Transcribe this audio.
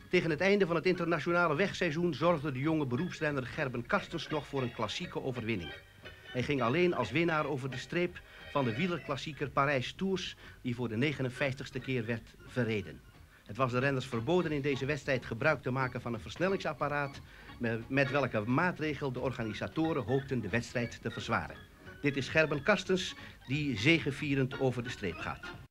Tegen het einde van het internationale wegseizoen zorgde de jonge beroepsrenner Gerben Karstens nog voor een klassieke overwinning. Hij ging alleen als winnaar over de streep van de wielerklassieker Parijs Tours, die voor de 59ste keer werd verreden. Het was de renners verboden in deze wedstrijd gebruik te maken van een versnellingsapparaat, met welke maatregel de organisatoren hoopten de wedstrijd te verzwaren. Dit is Gerben Karstens die zegevierend over de streep gaat.